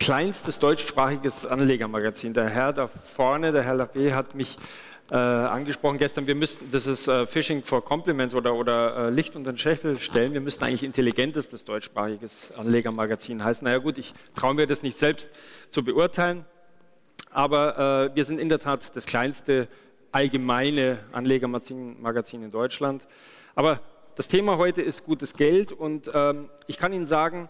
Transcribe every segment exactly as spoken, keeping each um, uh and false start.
kleinstes deutschsprachiges Anlegermagazin. Der Herr da vorne, der Herr Lappé, hat mich äh, angesprochen gestern, wir müssten, das ist äh, Fishing for Compliments oder, oder äh, Licht unter den Scheffel stellen, wir müssten eigentlich intelligentestes deutschsprachiges Anlegermagazin heißen. Naja gut, ich traue mir das nicht selbst zu beurteilen, aber äh, wir sind in der Tat das kleinste allgemeine Anlegermagazin in Deutschland. Aber das Thema heute ist gutes Geld und ähm, ich kann Ihnen sagen,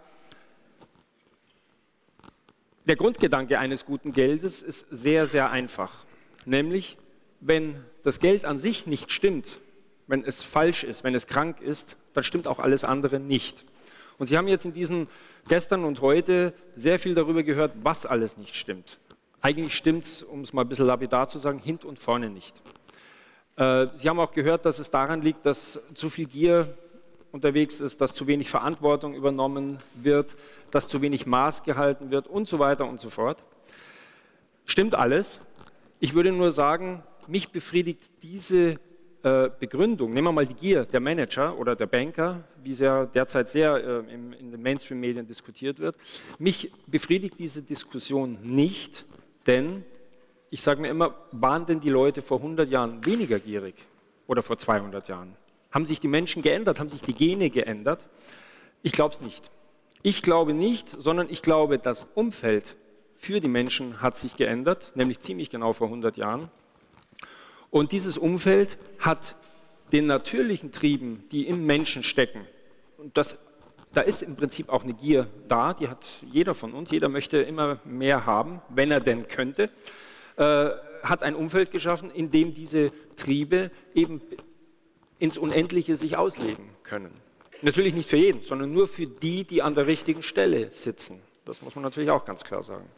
der Grundgedanke eines guten Geldes ist sehr, sehr einfach. Nämlich, wenn das Geld an sich nicht stimmt, wenn es falsch ist, wenn es krank ist, dann stimmt auch alles andere nicht. Und Sie haben jetzt in diesen gestern und heute sehr viel darüber gehört, was alles nicht stimmt. Eigentlich stimmt es, um es mal ein bisschen lapidar zu sagen, hinten und vorne nicht. Äh, Sie haben auch gehört, dass es daran liegt, dass zu viel Gier unterwegs ist, dass zu wenig Verantwortung übernommen wird, dass zu wenig Maß gehalten wird und so weiter und so fort. Stimmt alles. Ich würde nur sagen, mich befriedigt diese äh, Begründung, nehmen wir mal die Gier der Manager oder der Banker, wie es ja derzeit sehr äh, im, in den Mainstream-Medien diskutiert wird, mich befriedigt diese Diskussion nicht, denn ich sage mir immer, waren denn die Leute vor hundert Jahren weniger gierig oder vor zweihundert Jahren? Haben sich die Menschen geändert? Haben sich die Gene geändert? Ich glaube es nicht. Ich glaube nicht, sondern ich glaube, das Umfeld für die Menschen hat sich geändert, nämlich ziemlich genau vor hundert Jahren. Und dieses Umfeld hat den natürlichen Trieben, die im Menschen stecken, und das, da ist im Prinzip auch eine Gier da, die hat jeder von uns, jeder möchte immer mehr haben, wenn er denn könnte, äh, hat ein Umfeld geschaffen, in dem diese Triebe eben ins Unendliche sich ausleben können. Natürlich nicht für jeden, sondern nur für die, die an der richtigen Stelle sitzen. Das muss man natürlich auch ganz klar sagen.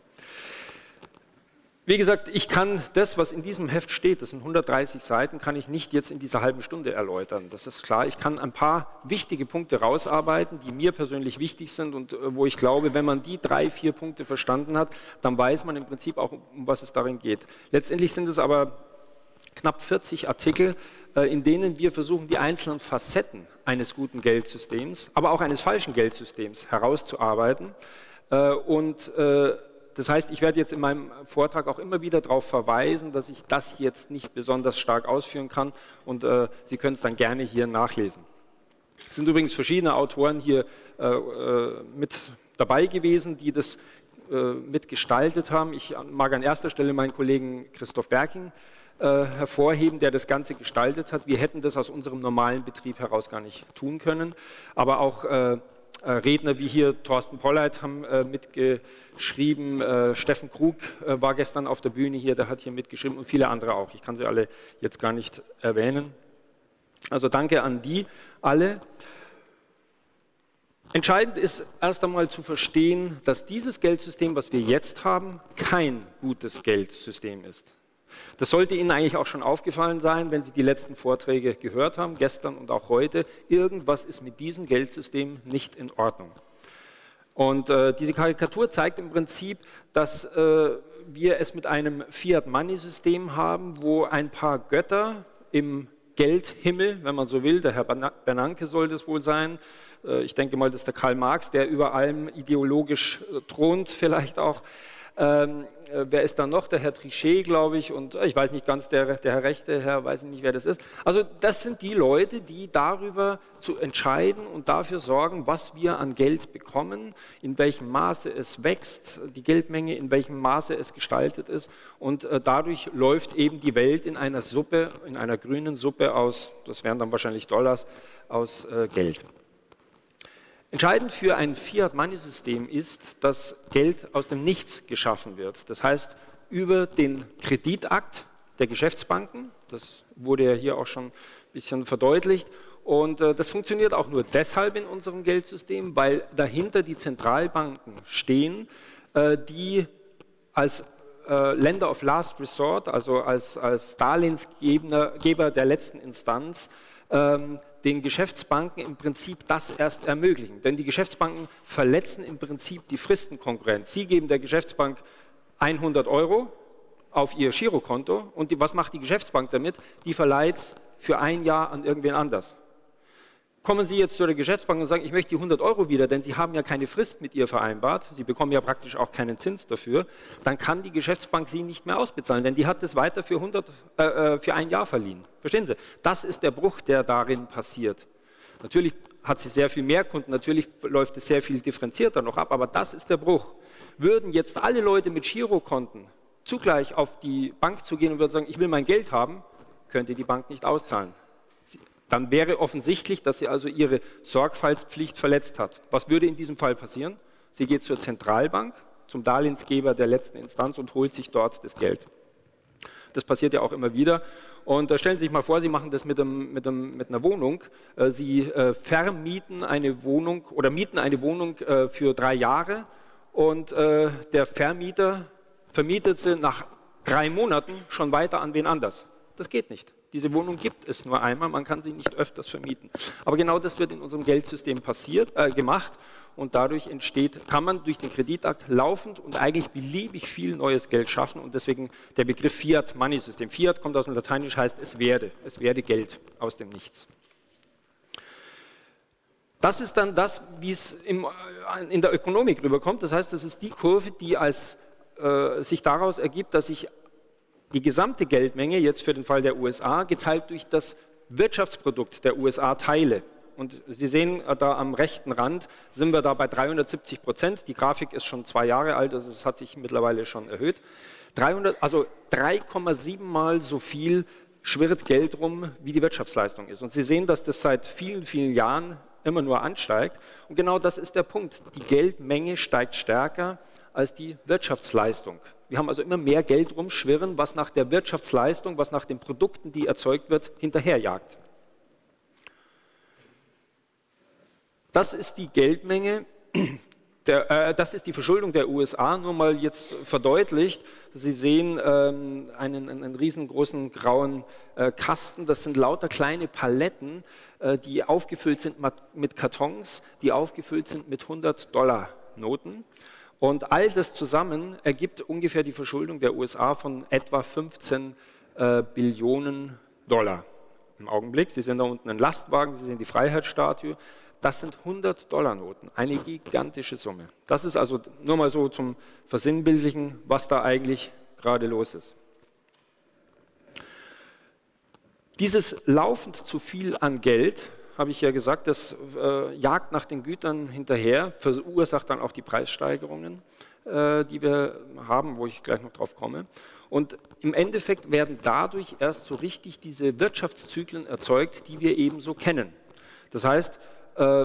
Wie gesagt, ich kann das, was in diesem Heft steht, das sind hundertdreißig Seiten, kann ich nicht jetzt in dieser halben Stunde erläutern. Das ist klar. Ich kann ein paar wichtige Punkte rausarbeiten, die mir persönlich wichtig sind und wo ich glaube, wenn man die drei, vier Punkte verstanden hat, dann weiß man im Prinzip auch, um was es darin geht. Letztendlich sind es aber knapp vierzig Artikel, in denen wir versuchen, die einzelnen Facetten eines guten Geldsystems, aber auch eines falschen Geldsystems herauszuarbeiten. Und das heißt, ich werde jetzt in meinem Vortrag auch immer wieder darauf verweisen, dass ich das jetzt nicht besonders stark ausführen kann und Sie können es dann gerne hier nachlesen. Es sind übrigens verschiedene Autoren hier mit dabei gewesen, die das mitgestaltet haben. Ich mag an erster Stelle meinen Kollegen Christoph Berking hervorheben, der das Ganze gestaltet hat. Wir hätten das aus unserem normalen Betrieb heraus gar nicht tun können. Aber auch äh, Redner wie hier Thorsten Polleit haben äh, mitgeschrieben, äh, Steffen Krug äh, war gestern auf der Bühne hier, der hat hier mitgeschrieben und viele andere auch. Ich kann sie alle jetzt gar nicht erwähnen. Also danke an die alle. Entscheidend ist erst einmal zu verstehen, dass dieses Geldsystem, was wir jetzt haben, kein gutes Geldsystem ist. Das sollte Ihnen eigentlich auch schon aufgefallen sein, wenn Sie die letzten Vorträge gehört haben, gestern und auch heute. Irgendwas ist mit diesem Geldsystem nicht in Ordnung. Und äh, diese Karikatur zeigt im Prinzip, dass äh, wir es mit einem Fiat-Money-System haben, wo ein paar Götter im Geldhimmel, wenn man so will, der Herr Bernanke soll das wohl sein, äh, ich denke mal, das ist der Karl Marx, der über allem ideologisch äh, thront vielleicht auch. Ähm, äh, wer ist da noch? Der Herr Trichet, glaube ich, und äh, ich weiß nicht ganz, der, der Herr Rechte, Herr, weiß ich nicht, wer das ist. Also das sind die Leute, die darüber zu entscheiden und dafür sorgen, was wir an Geld bekommen, in welchem Maße es wächst, die Geldmenge, in welchem Maße es gestaltet ist. Und äh, dadurch läuft eben die Welt in einer Suppe, in einer grünen Suppe aus, das wären dann wahrscheinlich Dollars, aus äh, Geld. Entscheidend für ein Fiat-Money-System ist, dass Geld aus dem Nichts geschaffen wird. Das heißt, über den Kreditakt der Geschäftsbanken, das wurde ja hier auch schon ein bisschen verdeutlicht, und äh, das funktioniert auch nur deshalb in unserem Geldsystem, weil dahinter die Zentralbanken stehen, äh, die als äh, Lender of Last Resort, also als, als Darlehensgeber der letzten Instanz, ähm, den Geschäftsbanken im Prinzip das erst ermöglichen. Denn die Geschäftsbanken verletzen im Prinzip die Fristenkonkurrenz. Sie geben der Geschäftsbank hundert Euro auf ihr Girokonto und die, was macht die Geschäftsbank damit? Die verleiht es für ein Jahr an irgendwen anders. Kommen Sie jetzt zu der Geschäftsbank und sagen, ich möchte die hundert Euro wieder, denn Sie haben ja keine Frist mit ihr vereinbart, Sie bekommen ja praktisch auch keinen Zins dafür, dann kann die Geschäftsbank Sie nicht mehr ausbezahlen, denn die hat es weiter für, hundert, äh, für ein Jahr verliehen. Verstehen Sie? Das ist der Bruch, der darin passiert. Natürlich hat sie sehr viel mehr Kunden, natürlich läuft es sehr viel differenzierter noch ab, aber das ist der Bruch. Würden jetzt alle Leute mit Girokonten zugleich auf die Bank zu gehen und würden sagen, ich will mein Geld haben, könnte die Bank nicht auszahlen. Dann wäre offensichtlich, dass sie also ihre Sorgfaltspflicht verletzt hat. Was würde in diesem Fall passieren? Sie geht zur Zentralbank, zum Darlehensgeber der letzten Instanz und holt sich dort das Geld. Das passiert ja auch immer wieder. Und äh, stellen Sie sich mal vor, Sie machen das mit, einem, mit, einem, mit einer Wohnung. Äh, Sie äh, vermieten eine Wohnung oder mieten eine Wohnung äh, für drei Jahre und äh, der Vermieter vermietet sie nach drei Monaten schon weiter an wen anders. Das geht nicht. Diese Wohnung gibt es nur einmal, man kann sie nicht öfters vermieten. Aber genau das wird in unserem Geldsystem passiert, äh, gemacht und dadurch entsteht, kann man durch den Kreditakt laufend und eigentlich beliebig viel neues Geld schaffen und deswegen der Begriff Fiat-Money-System. Fiat kommt aus dem Lateinisch, heißt es werde, es werde Geld aus dem Nichts. Das ist dann das, wie es im, in der Ökonomik rüberkommt, das heißt, das ist die Kurve, die als, äh, sich daraus ergibt, dass ich die gesamte Geldmenge, jetzt für den Fall der U S A, geteilt durch das Wirtschaftsprodukt der U S A teile. Und Sie sehen da am rechten Rand, sind wir da bei dreihundertsiebzig Prozent. Die Grafik ist schon zwei Jahre alt, also es hat sich mittlerweile schon erhöht. dreihundert, also drei Komma sieben Mal so viel schwirrt Geld rum, wie die Wirtschaftsleistung ist. Und Sie sehen, dass das seit vielen, vielen Jahren immer nur ansteigt. Und genau das ist der Punkt. Die Geldmenge steigt stärker als die Wirtschaftsleistung. Wir haben also immer mehr Geld rumschwirren, was nach der Wirtschaftsleistung, was nach den Produkten, die erzeugt wird, hinterherjagt. Das ist die Geldmenge, der, äh, das ist die Verschuldung der U S A, nur mal jetzt verdeutlicht. Sie sehen ähm, einen, einen riesengroßen grauen äh, Kasten, das sind lauter kleine Paletten, äh, die aufgefüllt sind mit Kartons, die aufgefüllt sind mit hundert Dollar Noten. Und all das zusammen ergibt ungefähr die Verschuldung der U S A von etwa fünfzehn äh, Billionen Dollar im Augenblick. Sie sehen da unten einen Lastwagen, Sie sehen die Freiheitsstatue. Das sind hundert Dollar Noten, eine gigantische Summe. Das ist also nur mal so zum Versinnbildlichen, was da eigentlich gerade los ist. Dieses laufend zu viel an Geld, habe ich ja gesagt, das äh, jagt nach den Gütern hinterher, verursacht dann auch die Preissteigerungen, äh, die wir haben, wo ich gleich noch drauf komme. Und im Endeffekt werden dadurch erst so richtig diese Wirtschaftszyklen erzeugt, die wir eben so kennen. Das heißt, äh,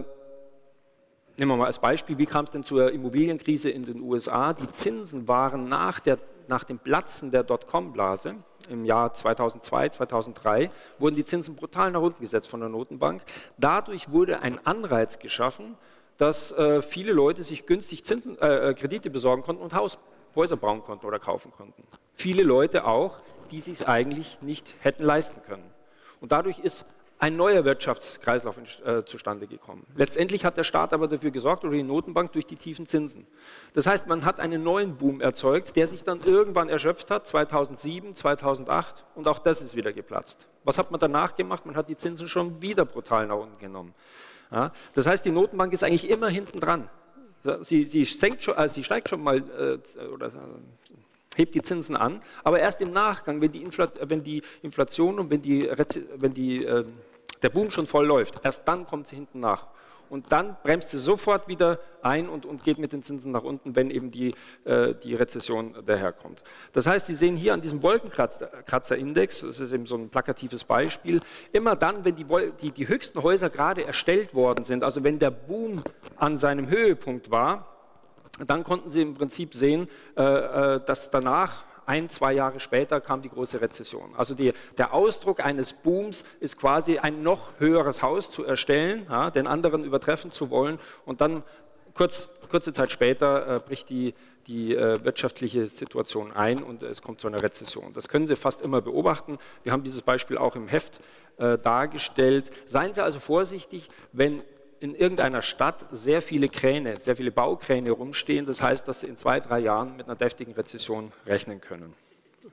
nehmen wir mal als Beispiel, wie kam es denn zur Immobilienkrise in den U S A? Die Zinsen waren nach, der, nach dem Platzen der Dotcom-Blase, im Jahr zweitausendzwei, zweitausenddrei, wurden die Zinsen brutal nach unten gesetzt von der Notenbank. Dadurch wurde ein Anreiz geschaffen, dass äh, viele Leute sich günstig Zinsen, äh, Kredite besorgen konnten und Haus, Häuser bauen konnten oder kaufen konnten. Viele Leute auch, die sich es eigentlich nicht hätten leisten können. Und dadurch ist ein neuer Wirtschaftskreislauf äh, zustande gekommen. Letztendlich hat der Staat aber dafür gesorgt, oder die Notenbank, durch die tiefen Zinsen. Das heißt, man hat einen neuen Boom erzeugt, der sich dann irgendwann erschöpft hat, zweitausendsieben, zweitausendacht, und auch das ist wieder geplatzt. Was hat man danach gemacht? Man hat die Zinsen schon wieder brutal nach unten genommen. Ja, das heißt, die Notenbank ist eigentlich immer hinten dran. Sie, sie, senkt schon, also sie steigt schon mal äh, oder hebt die Zinsen an, aber erst im Nachgang, wenn die, Infl wenn die Inflation und wenn, die, wenn die, äh, der Boom schon voll läuft, erst dann kommt sie hinten nach. Und dann bremst sie sofort wieder ein und, und geht mit den Zinsen nach unten, wenn eben die, äh, die Rezession daherkommt. Das heißt, Sie sehen hier an diesem Wolkenkratzerindex, das ist eben so ein plakatives Beispiel, immer dann, wenn die, die, die höchsten Häuser gerade erstellt worden sind, also wenn der Boom an seinem Höhepunkt war, dann konnten Sie im Prinzip sehen, äh, dass danach, ein, zwei Jahre später, kam die große Rezession. Also die, der Ausdruck eines Booms ist quasi ein noch höheres Haus zu erstellen, ja, den anderen übertreffen zu wollen, und dann kurz, kurze Zeit später äh, bricht die, die äh, wirtschaftliche Situation ein und es kommt zu einer Rezession. Das können Sie fast immer beobachten. Wir haben dieses Beispiel auch im Heft äh, dargestellt. Seien Sie also vorsichtig, wenn in irgendeiner Stadt sehr viele Kräne, sehr viele Baukräne rumstehen. Das heißt, dass Sie in zwei, drei Jahren mit einer deftigen Rezession rechnen können.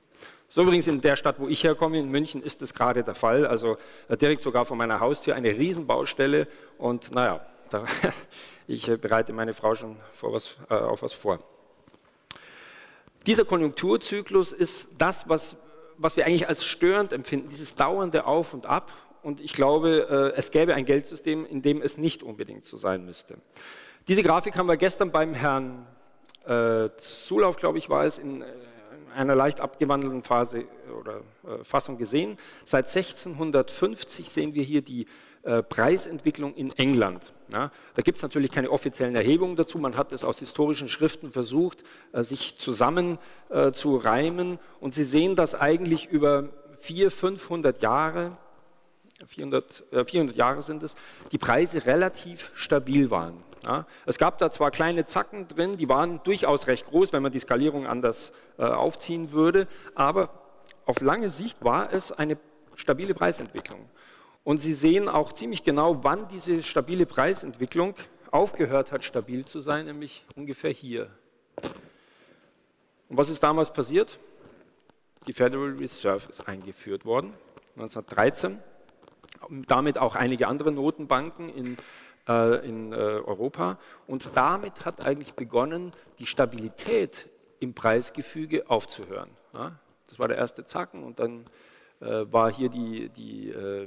So übrigens in der Stadt, wo ich herkomme, in München, ist das gerade der Fall. Also direkt sogar vor meiner Haustür eine Riesenbaustelle. Und naja, da, ich bereite meine Frau schon vor was, äh, auf was vor. Dieser Konjunkturzyklus ist das, was, was wir eigentlich als störend empfinden, dieses dauernde Auf und Ab. Und ich glaube, äh, es gäbe ein Geldsystem, in dem es nicht unbedingt so sein müsste. Diese Grafik haben wir gestern beim Herrn äh, Zulauf, glaube ich, war es, in einer leicht abgewandelten Phase oder äh, Fassung gesehen. Seit sechzehnhundertfünfzig sehen wir hier die äh, Preisentwicklung in England. Ja, da gibt es natürlich keine offiziellen Erhebungen dazu. Man hat es aus historischen Schriften versucht, äh, sich zusammen äh, zu reimen. Und Sie sehen, dass eigentlich über vierhundert, fünfhundert Jahre, vierhundert, äh, vierhundert Jahre sind es, die Preise relativ stabil waren. Ja, es gab da zwar kleine Zacken drin, die waren durchaus recht groß, wenn man die Skalierung anders äh, aufziehen würde, aber auf lange Sicht war es eine stabile Preisentwicklung. Und Sie sehen auch ziemlich genau, wann diese stabile Preisentwicklung aufgehört hat, stabil zu sein, nämlich ungefähr hier. Und was ist damals passiert? Die Federal Reserve ist eingeführt worden, neunzehnhundertdreizehn, damit auch einige andere Notenbanken in in Europa, und damit hat eigentlich begonnen, die Stabilität im Preisgefüge aufzuhören. Ja, das war der erste Zacken, und dann äh, war hier die, die, äh,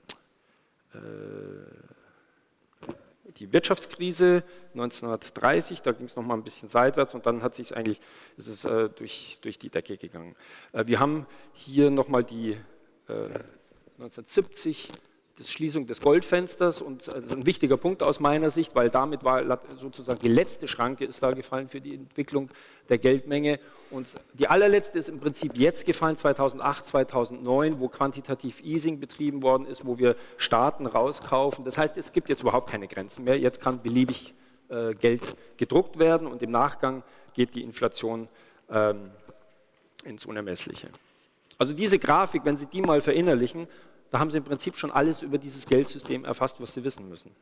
die Wirtschaftskrise neunzehnhundertdreißig, da ging es noch mal ein bisschen seitwärts, und dann hat sich eigentlich, ist es äh, durch, durch die Decke gegangen. Äh, wir haben hier noch mal die äh, neunzehnhundertsiebzig, die Schließung des Goldfensters, und das ist ein wichtiger Punkt aus meiner Sicht, weil damit war sozusagen die letzte Schranke ist da gefallen für die Entwicklung der Geldmenge, und die allerletzte ist im Prinzip jetzt gefallen, zweitausendacht, zweitausendneun, wo quantitativ Easing betrieben worden ist, wo wir Staaten rauskaufen. Das heißt, es gibt jetzt überhaupt keine Grenzen mehr, jetzt kann beliebig äh, Geld gedruckt werden, und im Nachgang geht die Inflation ähm, ins Unermessliche. Also diese Grafik, wenn Sie die mal verinnerlichen, da haben Sie im Prinzip schon alles über dieses Geldsystem erfasst, was Sie wissen müssen.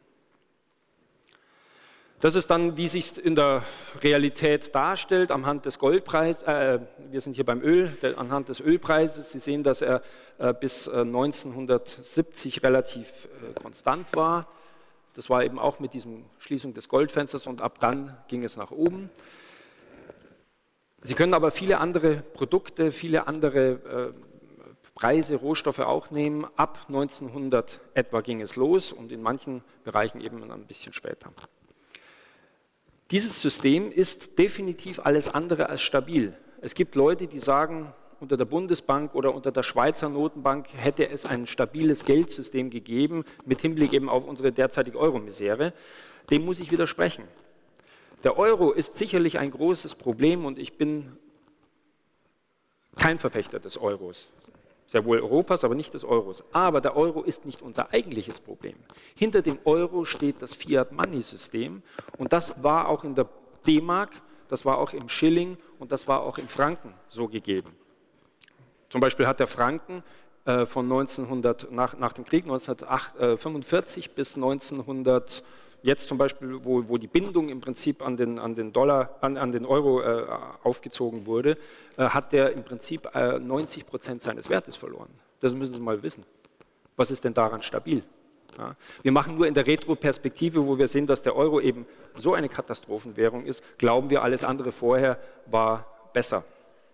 Das ist dann, wie sich es in der Realität darstellt, anhand des Goldpreises, äh, wir sind hier beim Öl, der, anhand des Ölpreises. Sie sehen, dass er äh, bis äh, neunzehnhundertsiebzig relativ äh, konstant war. Das war eben auch mit diesem Schließung des Goldfensters, und ab dann ging es nach oben. Sie können aber viele andere Produkte, viele andere äh, Preise, Rohstoffe auch nehmen. Ab neunzehnhundert etwa ging es los, und in manchen Bereichen eben ein bisschen später. Dieses System ist definitiv alles andere als stabil. Es gibt Leute, die sagen, unter der Bundesbank oder unter der Schweizer Notenbank hätte es ein stabiles Geldsystem gegeben, mit Hinblick eben auf unsere derzeitige Euro-Misere. Dem muss ich widersprechen. Der Euro ist sicherlich ein großes Problem, und ich bin kein Verfechter des Euros. Sehr wohl Europas, aber nicht des Euros. Aber der Euro ist nicht unser eigentliches Problem. Hinter dem Euro steht das Fiat-Money-System, und das war auch in der D-Mark, das war auch im Schilling, und das war auch im Franken so gegeben. Zum Beispiel hat der Franken äh, von neunzehnhundert, nach, nach dem Krieg neunzehnhundertfünfundvierzig bis neunzehnhundert, jetzt zum Beispiel, wo, wo die Bindung im Prinzip an den, an den, Dollar, an, an den Euro äh, aufgezogen wurde, äh, hat der im Prinzip äh, neunzig Prozent seines Wertes verloren. Das müssen Sie mal wissen. Was ist denn daran stabil? Ja. Wir machen nur in der Retroperspektive, wo wir sehen, dass der Euro eben so eine Katastrophenwährung ist, glauben wir, alles andere vorher war besser.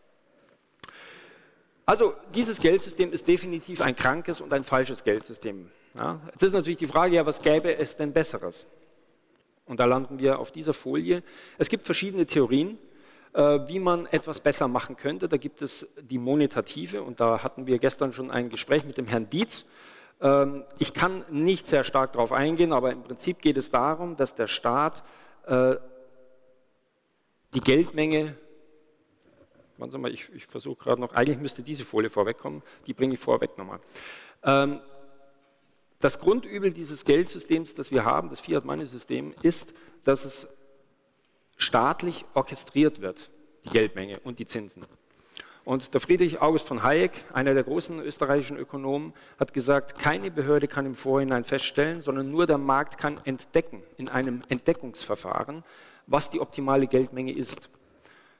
Also dieses Geldsystem ist definitiv ein krankes und ein falsches Geldsystem. Ja, jetzt ist natürlich die Frage, ja, was gäbe es denn Besseres? Und da landen wir auf dieser Folie. Es gibt verschiedene Theorien, äh, wie man etwas besser machen könnte. Da gibt es die monetative, und da hatten wir gestern schon ein Gespräch mit dem Herrn Dietz. Ähm, ich kann nicht sehr stark darauf eingehen, aber im Prinzip geht es darum, dass der Staat äh, die Geldmenge, warten Sie mal, ich, ich versuche gerade noch, eigentlich müsste diese Folie vorwegkommen, die bringe ich vorweg nochmal. Ähm, das Grundübel dieses Geldsystems, das wir haben, das Fiat-Money-System, ist, dass es staatlich orchestriert wird, die Geldmenge und die Zinsen. Und der Friedrich August von Hayek, einer der großen österreichischen Ökonomen, hat gesagt, keine Behörde kann im Vorhinein feststellen, sondern nur der Markt kann entdecken, in einem Entdeckungsverfahren, was die optimale Geldmenge ist.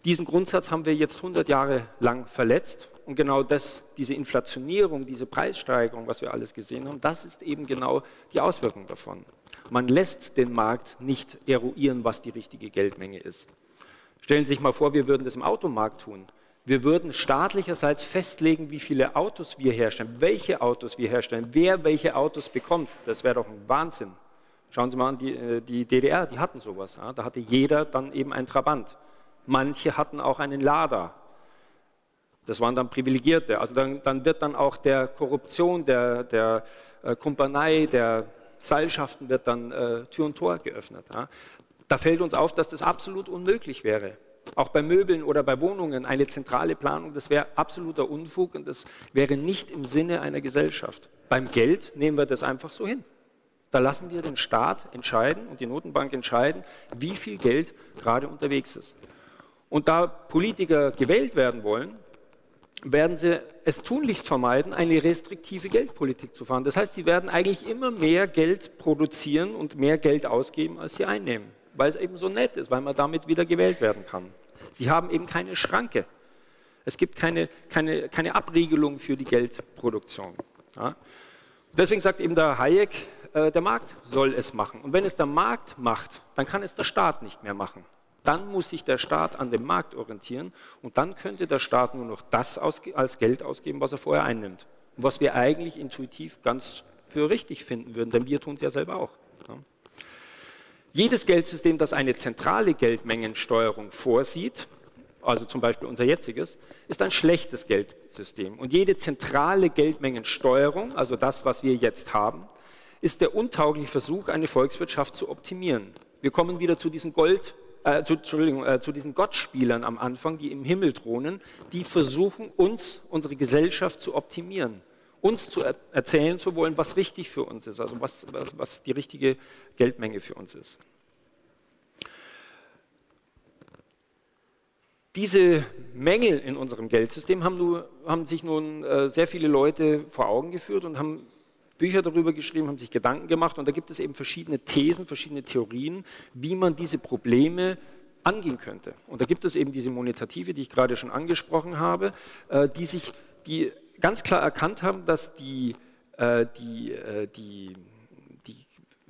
Diesen Grundsatz haben wir jetzt hundert Jahre lang verletzt und genau das, diese Inflationierung, diese Preissteigerung, was wir alles gesehen haben, das ist eben genau die Auswirkung davon. Man lässt den Markt nicht eruieren, was die richtige Geldmenge ist. Stellen Sie sich mal vor, wir würden das im Automarkt tun. Wir würden staatlicherseits festlegen, wie viele Autos wir herstellen, welche Autos wir herstellen, wer welche Autos bekommt. Das wäre doch ein Wahnsinn. Schauen Sie mal an die, die D D R, die hatten sowas. Ja? Da hatte jeder dann eben einen Trabant. Manche hatten auch einen Lada. Das waren dann Privilegierte. Also dann, dann wird dann auch der Korruption, der, der äh, Kumpanei, der Seilschaften wird dann äh, Tür und Tor geöffnet. Ja? Da fällt uns auf, dass das absolut unmöglich wäre. Auch bei Möbeln oder bei Wohnungen eine zentrale Planung, das wäre absoluter Unfug und das wäre nicht im Sinne einer Gesellschaft. Beim Geld nehmen wir das einfach so hin. Da lassen wir den Staat entscheiden und die Notenbank entscheiden, wie viel Geld gerade unterwegs ist. Und da Politiker gewählt werden wollen, werden sie es tunlichst vermeiden, eine restriktive Geldpolitik zu fahren. Das heißt, sie werden eigentlich immer mehr Geld produzieren und mehr Geld ausgeben, als sie einnehmen, weil es eben so nett ist, weil man damit wieder gewählt werden kann. Sie haben eben keine Schranke. Es gibt keine, keine, keine Abriegelung für die Geldproduktion. Ja? Deswegen sagt eben der Hayek, äh, der Markt soll es machen. Und wenn es der Markt macht, dann kann es der Staat nicht mehr machen. Dann muss sich der Staat an dem Markt orientieren und dann könnte der Staat nur noch das als Geld ausgeben, was er vorher einnimmt. Und was wir eigentlich intuitiv ganz für richtig finden würden, denn wir tun es ja selber auch. Ja. Jedes Geldsystem, das eine zentrale Geldmengensteuerung vorsieht, also zum Beispiel unser jetziges, ist ein schlechtes Geldsystem. Und jede zentrale Geldmengensteuerung, also das, was wir jetzt haben, ist der untaugliche Versuch, eine Volkswirtschaft zu optimieren. Wir kommen wieder zu diesen Gold Äh, zu, Entschuldigung, äh, zu diesen Gottspielern am Anfang, die im Himmel thronen, die versuchen, uns, unsere Gesellschaft zu optimieren, uns zu er erzählen zu wollen, was richtig für uns ist, also was, was, was die richtige Geldmenge für uns ist. Diese Mängel in unserem Geldsystem haben, nur, haben sich nun äh, sehr viele Leute vor Augen geführt und haben Bücher darüber geschrieben, haben sich Gedanken gemacht und da gibt es eben verschiedene Thesen, verschiedene Theorien, wie man diese Probleme angehen könnte. Und da gibt es eben diese Monetative, die ich gerade schon angesprochen habe, die sich, die ganz klar erkannt haben, dass die, die, die, die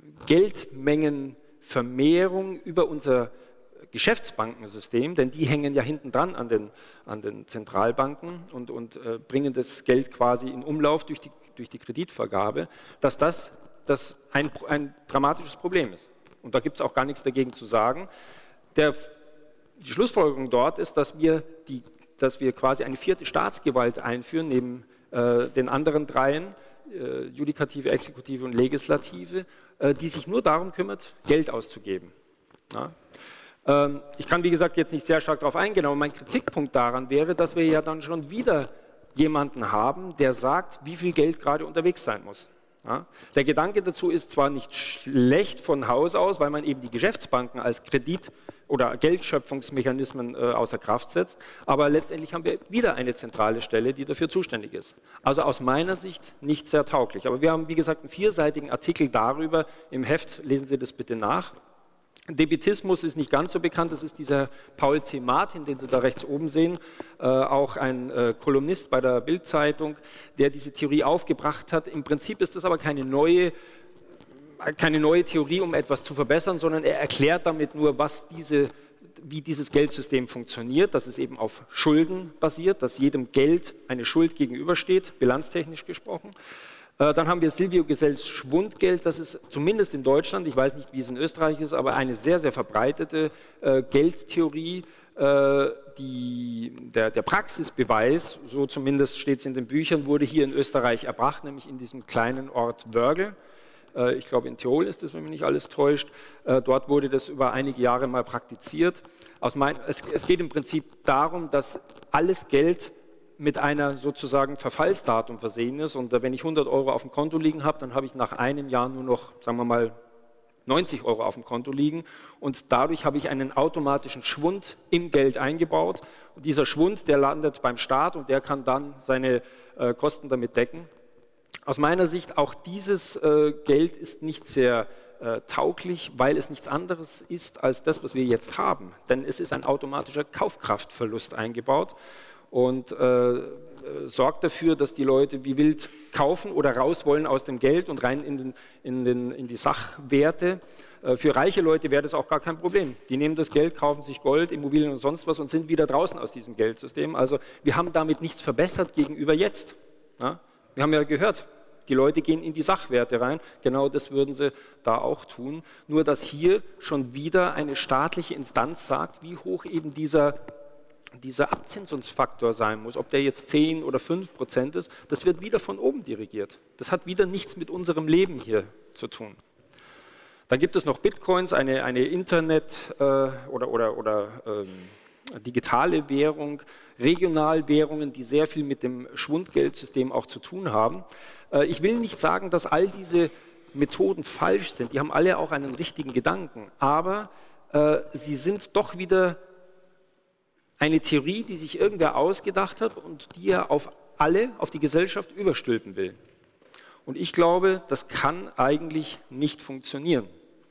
Geldmengenvermehrung über unser Geschäftsbankensystem, denn die hängen ja hinten dran an den, an den Zentralbanken und, und äh, bringen das Geld quasi in Umlauf durch die, durch die Kreditvergabe, dass das, das ein, ein dramatisches Problem ist. Und da gibt es auch gar nichts dagegen zu sagen. Der, die Schlussfolgerung dort ist, dass wir, die, dass wir quasi eine vierte Staatsgewalt einführen, neben äh, den anderen dreien, äh, Judikative, Exekutive und Legislative, äh, die sich nur darum kümmert, Geld auszugeben. Ja? Ich kann, wie gesagt, jetzt nicht sehr stark darauf eingehen, aber mein Kritikpunkt daran wäre, dass wir ja dann schon wieder jemanden haben, der sagt, wie viel Geld gerade unterwegs sein muss. Ja? Der Gedanke dazu ist zwar nicht schlecht von Haus aus, weil man eben die Geschäftsbanken als Kredit- oder Geldschöpfungsmechanismen äh, außer Kraft setzt, aber letztendlich haben wir wieder eine zentrale Stelle, die dafür zuständig ist. Also aus meiner Sicht nicht sehr tauglich. Aber wir haben, wie gesagt, einen vierseitigen Artikel darüber im Heft, lesen Sie das bitte nach. Debitismus ist nicht ganz so bekannt, das ist dieser Paul C. Martin, den Sie da rechts oben sehen, äh, auch ein äh, Kolumnist bei der Bild-Zeitung, der diese Theorie aufgebracht hat. Im Prinzip ist das aber keine neue, keine neue Theorie, um etwas zu verbessern, sondern er erklärt damit nur, was diese, wie dieses Geldsystem funktioniert, dass es eben auf Schulden basiert, dass jedem Geld eine Schuld gegenübersteht, bilanztechnisch gesprochen. Dann haben wir Silvio Gesells Schwundgeld, das ist zumindest in Deutschland, ich weiß nicht, wie es in Österreich ist, aber eine sehr, sehr verbreitete äh, Geldtheorie, äh, die, der, der Praxisbeweis, so zumindest steht es in den Büchern, wurde hier in Österreich erbracht, nämlich in diesem kleinen Ort Wörgl. Äh, ich glaube, in Tirol ist das, wenn mich nicht alles täuscht. Äh, dort wurde das über einige Jahre mal praktiziert. Aus mein, es, es geht im Prinzip darum, dass alles Geld mit einer sozusagen Verfallsdatum versehen ist und wenn ich hundert Euro auf dem Konto liegen habe, dann habe ich nach einem Jahr nur noch, sagen wir mal, neunzig Euro auf dem Konto liegen und dadurch habe ich einen automatischen Schwund im Geld eingebaut und dieser Schwund, der landet beim Staat und der kann dann seine äh, Kosten damit decken. Aus meiner Sicht, auch dieses äh, Geld ist nicht sehr äh, tauglich, weil es nichts anderes ist als das, was wir jetzt haben. Denn es ist ein automatischer Kaufkraftverlust eingebaut und äh, sorgt dafür, dass die Leute wie wild kaufen oder raus wollen aus dem Geld und rein in, den, in, den, in die Sachwerte. Äh, für reiche Leute wäre das auch gar kein Problem. Die nehmen das Geld, kaufen sich Gold, Immobilien und sonst was und sind wieder draußen aus diesem Geldsystem. Also wir haben damit nichts verbessert gegenüber jetzt. Ja? Wir haben ja gehört, die Leute gehen in die Sachwerte rein, genau das würden sie da auch tun. Nur dass hier schon wieder eine staatliche Instanz sagt, wie hoch eben dieser, dieser Abzinsungsfaktor sein muss, ob der jetzt zehn oder fünf Prozent ist, das wird wieder von oben dirigiert. Das hat wieder nichts mit unserem Leben hier zu tun. Dann gibt es noch Bitcoins, eine, eine Internet- äh, oder, oder, oder ähm, digitale Währung, Regionalwährungen, die sehr viel mit dem Schwundgeldsystem auch zu tun haben. Äh, ich will nicht sagen, dass all diese Methoden falsch sind, die haben alle auch einen richtigen Gedanken, aber äh, sie sind doch wieder eine Theorie, die sich irgendwer ausgedacht hat und die er auf alle, auf die Gesellschaft überstülpen will. Und ich glaube, das kann eigentlich nicht funktionieren.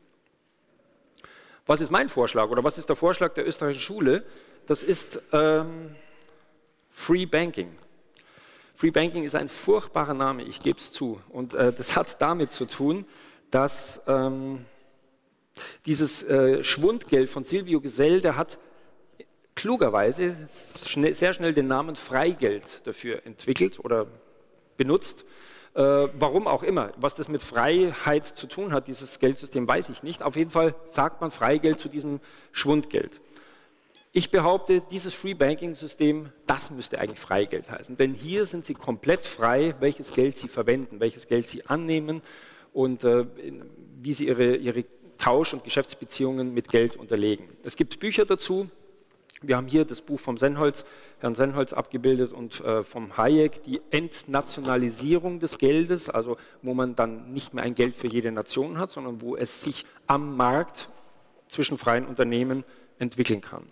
Was ist mein Vorschlag oder was ist der Vorschlag der österreichischen Schule? Das ist ähm, Free Banking. Free Banking ist ein furchtbarer Name, ich gebe es zu. Und äh, das hat damit zu tun, dass ähm, dieses äh, Schwundgeld von Silvio Gesell, der hat klugerweise schnell, sehr schnell den Namen Freigeld dafür entwickelt oder benutzt. Äh, warum auch immer. Was das mit Freiheit zu tun hat, dieses Geldsystem, weiß ich nicht. Auf jeden Fall sagt man Freigeld zu diesem Schwundgeld. Ich behaupte, dieses Free Banking System, das müsste eigentlich Freigeld heißen. Denn hier sind Sie komplett frei, welches Geld Sie verwenden, welches Geld Sie annehmen und äh, wie Sie Ihre, Ihre Tausch- und Geschäftsbeziehungen mit Geld unterlegen. Es gibt Bücher dazu. Wir haben hier das Buch vom Senholz, Herrn Senholz abgebildet und äh, vom Hayek, die Entnationalisierung des Geldes, also wo man dann nicht mehr ein Geld für jede Nation hat, sondern wo es sich am Markt zwischen freien Unternehmen entwickeln kann.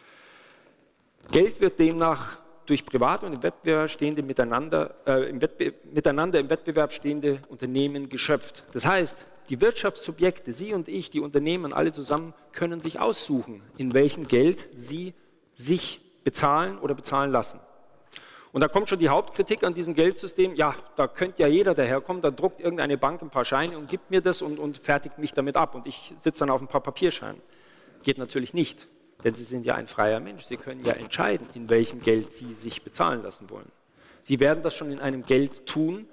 Geld wird demnach durch privat und im Wettbewerb stehende miteinander, äh, im Wettbe miteinander im Wettbewerb stehende Unternehmen geschöpft. Das heißt, die Wirtschaftssubjekte, Sie und ich, die Unternehmen, alle zusammen, können sich aussuchen, in welchem Geld sie sich bezahlen oder bezahlen lassen. Und da kommt schon die Hauptkritik an diesem Geldsystem, ja, da könnte ja jeder daherkommen, da druckt irgendeine Bank ein paar Scheine und gibt mir das und, und fertigt mich damit ab und ich sitze dann auf ein paar Papierscheinen. Geht natürlich nicht, denn Sie sind ja ein freier Mensch, Sie können ja entscheiden, in welchem Geld Sie sich bezahlen lassen wollen. Sie werden das schon in einem Geld tun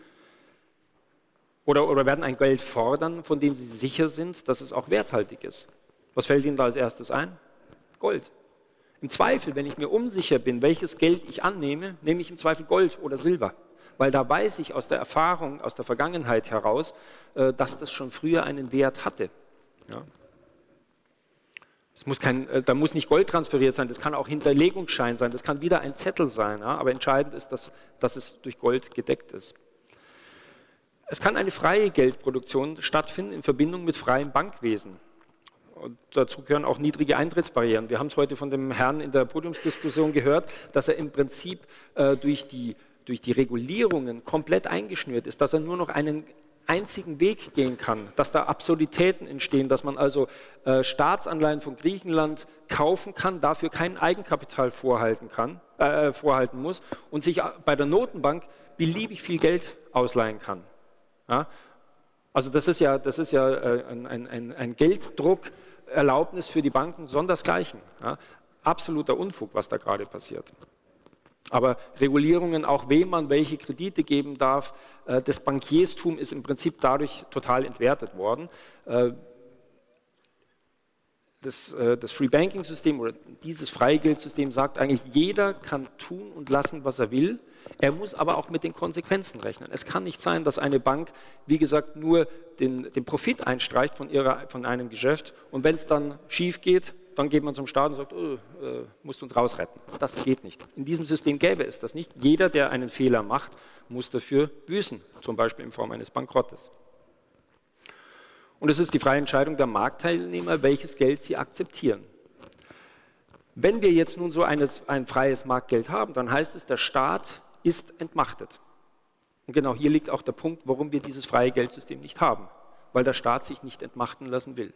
oder, oder werden ein Geld fordern, von dem Sie sicher sind, dass es auch werthaltig ist. Was fällt Ihnen da als erstes ein? Gold. Im Zweifel, wenn ich mir unsicher bin, welches Geld ich annehme, nehme ich im Zweifel Gold oder Silber. Weil da weiß ich aus der Erfahrung, aus der Vergangenheit heraus, dass das schon früher einen Wert hatte. Ja. Es muss kein, da muss nicht Gold transferiert sein, das kann auch Hinterlegungsschein sein, das kann wieder ein Zettel sein. Ja. Aber entscheidend ist, dass, dass es durch Gold gedeckt ist. Es kann eine freie Geldproduktion stattfinden in Verbindung mit freiem Bankwesen. Und dazu gehören auch niedrige Eintrittsbarrieren. Wir haben es heute von dem Herrn in der Podiumsdiskussion gehört, dass er im Prinzip äh, durch, die, durch die Regulierungen komplett eingeschnürt ist, dass er nur noch einen einzigen Weg gehen kann, dass da Absurditäten entstehen, dass man also äh, Staatsanleihen von Griechenland kaufen kann, dafür kein Eigenkapital vorhalten, kann, äh, vorhalten muss und sich bei der Notenbank beliebig viel Geld ausleihen kann. Ja? Also das ist ja, das ist ja äh, ein, ein, ein Gelddruckerlaubnis für die Banken sondersgleichen. Ja? Absoluter Unfug, was da gerade passiert. Aber Regulierungen, auch wem man welche Kredite geben darf, äh, das Bankierstum ist im Prinzip dadurch total entwertet worden. Äh, das, äh, das Free Banking System oder dieses Freigeldsystem sagt eigentlich, jeder kann tun und lassen, was er will. Er muss aber auch mit den Konsequenzen rechnen. Es kann nicht sein, dass eine Bank, wie gesagt, nur den, den Profit einstreicht von, ihrer, von einem Geschäft und wenn es dann schief geht, dann geht man zum Staat und sagt, oh, äh, musst uns rausretten. Das geht nicht. In diesem System gäbe es das nicht. Jeder, der einen Fehler macht, muss dafür büßen, zum Beispiel in Form eines Bankrottes. Und es ist die freie Entscheidung der Marktteilnehmer, welches Geld sie akzeptieren. Wenn wir jetzt nun so eine, ein freies Marktgeld haben, dann heißt es, der Staat ist entmachtet. Und genau hier liegt auch der Punkt, warum wir dieses freie Geldsystem nicht haben, weil der Staat sich nicht entmachten lassen will.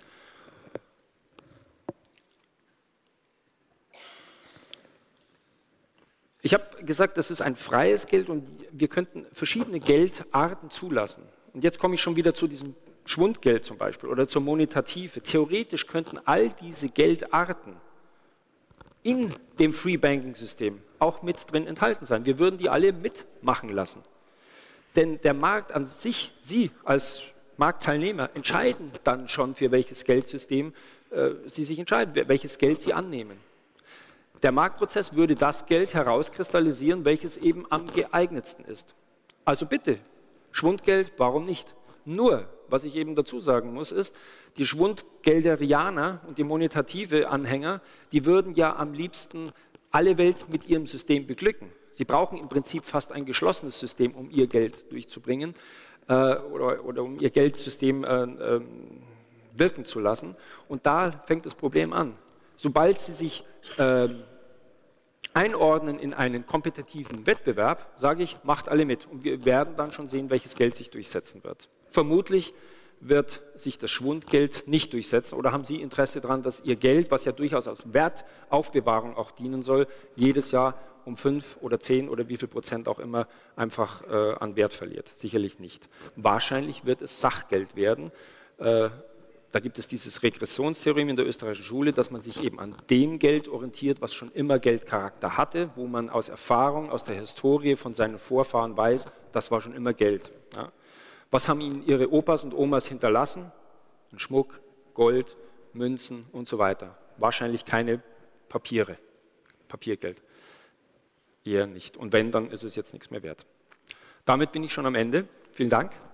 Ich habe gesagt, das ist ein freies Geld und wir könnten verschiedene Geldarten zulassen. Und jetzt komme ich schon wieder zu diesem Schwundgeld zum Beispiel oder zur Monetative. Theoretisch könnten all diese Geldarten in dem Free Banking System auch mit drin enthalten sein. Wir würden die alle mitmachen lassen. Denn der Markt an sich, Sie als Marktteilnehmer entscheiden dann schon, für welches Geldsystem äh, Sie sich entscheiden, welches Geld Sie annehmen. Der Marktprozess würde das Geld herauskristallisieren, welches eben am geeignetsten ist. Also bitte, Schwundgeld, warum nicht? Nur, was ich eben dazu sagen muss, ist, die Schwundgelderianer und die monetative Anhänger, die würden ja am liebsten alle Welt mit ihrem System beglücken. Sie brauchen im Prinzip fast ein geschlossenes System, um ihr Geld durchzubringen äh, oder, oder um ihr Geldsystem äh, äh, wirken zu lassen. Und da fängt das Problem an. Sobald sie sich äh, einordnen in einen kompetitiven Wettbewerb, sage ich, macht alle mit. Und wir werden dann schon sehen, welches Geld sich durchsetzen wird. Vermutlich wird sich das Schwundgeld nicht durchsetzen. Oder haben Sie Interesse daran, dass Ihr Geld, was ja durchaus als Wertaufbewahrung auch dienen soll, jedes Jahr um fünf oder zehn oder wie viel Prozent auch immer einfach äh, an Wert verliert? Sicherlich nicht. Wahrscheinlich wird es Sachgeld werden. Äh, Da gibt es dieses Regressionstheorem in der österreichischen Schule, dass man sich eben an dem Geld orientiert, was schon immer Geldcharakter hatte, wo man aus Erfahrung, aus der Historie von seinen Vorfahren weiß, das war schon immer Geld. Ja. Was haben ihnen ihre Opas und Omas hinterlassen? Ein Schmuck, Gold, Münzen und so weiter. Wahrscheinlich keine Papiere, Papiergeld. Eher nicht. Und wenn, dann ist es jetzt nichts mehr wert. Damit bin ich schon am Ende. Vielen Dank.